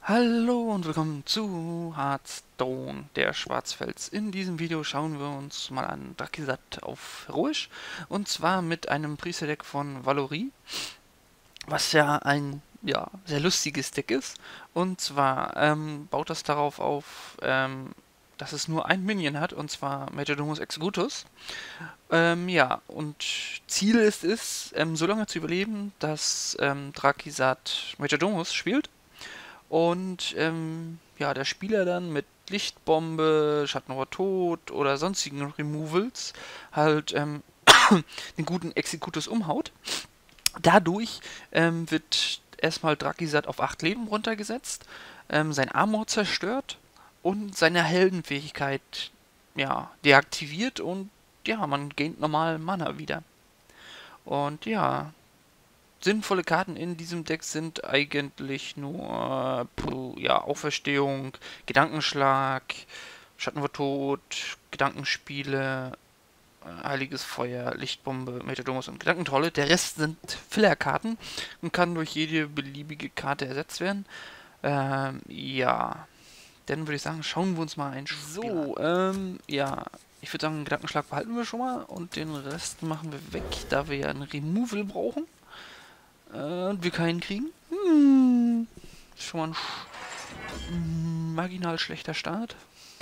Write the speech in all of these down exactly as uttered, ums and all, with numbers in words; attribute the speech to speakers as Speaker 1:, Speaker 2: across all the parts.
Speaker 1: Hallo und willkommen zu Hearthstone, der Schwarzfels. In diesem Video schauen wir uns mal an Drakizat auf Heroisch, und zwar mit einem Priester-Deck von Valorie, was ja ein ja, sehr lustiges Deck ist. Und zwar ähm, baut das darauf auf, ähm, dass es nur ein Minion hat, und zwar Majordomus Executus. Ähm, ja, und Ziel ist es, ähm, so lange zu überleben, dass ähm, Drakizat Majordomus spielt. Und ähm, ja, der Spieler dann mit Lichtbombe, Schattenrohr Tod oder sonstigen Removals halt ähm, den guten Executus umhaut. Dadurch ähm, wird erstmal Drakizat auf acht Leben runtergesetzt, ähm, sein Armor zerstört und seine Heldenfähigkeit ja, deaktiviert, und ja, man gaint normal Mana wieder. Und ja, sinnvolle Karten in diesem Deck sind eigentlich nur äh, ja, Auferstehung, Gedankenschlag, Schattenwort Tod, Gedankenspiele, äh, Heiliges Feuer, Lichtbombe, Metadomus und Gedankentrolle. Der Rest sind Fillerkarten und kann durch jede beliebige Karte ersetzt werden. Ähm, ja, dann würde ich sagen, schauen wir uns mal ein Spiel an. So, ähm, ja, ich würde sagen, Gedankenschlag behalten wir schon mal und den Rest machen wir weg, da wir ja ein Removal brauchen. Und wir keinen kriegen. Hm, schon mal ein sch marginal schlechter Start.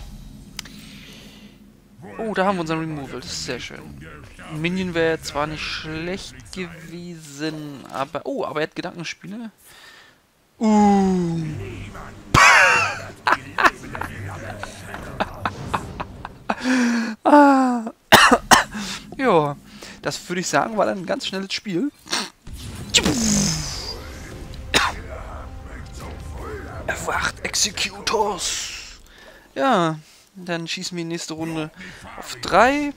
Speaker 1: Oh, da haben wir unseren Removal. Das ist sehr schön. Minion wäre zwar nicht schlecht gewesen, aber... Oh, aber er hat Gedankenspiele. Uh. ah. Ja, das würde ich sagen, war dann ein ganz schnelles Spiel. Erwacht Executors! Ja, dann schießen wir nächste Runde auf drei.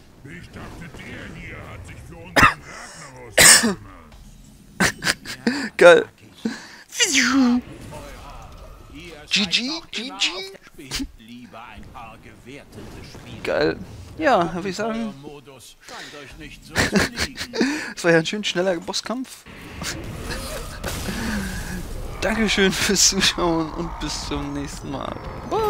Speaker 1: Geil. G G, G G. Geil. Ja, würde ich sagen. Das war ja ein schön schneller Bosskampf. Dankeschön fürs Zuschauen und bis zum nächsten Mal. Bye.